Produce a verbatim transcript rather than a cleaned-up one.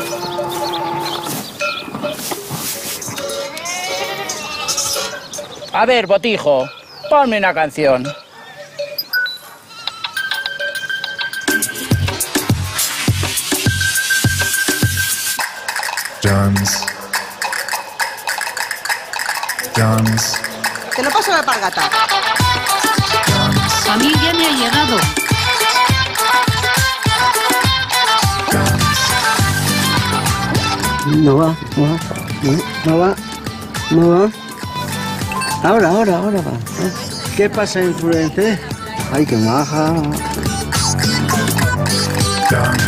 A ver, botijo, ponme una canción. Jones. Jones. Te lo paso a la pargata. A mí ya me ha llegado. No va, no va, no, no va, no va. Ahora, ahora, ahora va. ¿Qué pasa, influente? Ay, qué maja. Jones.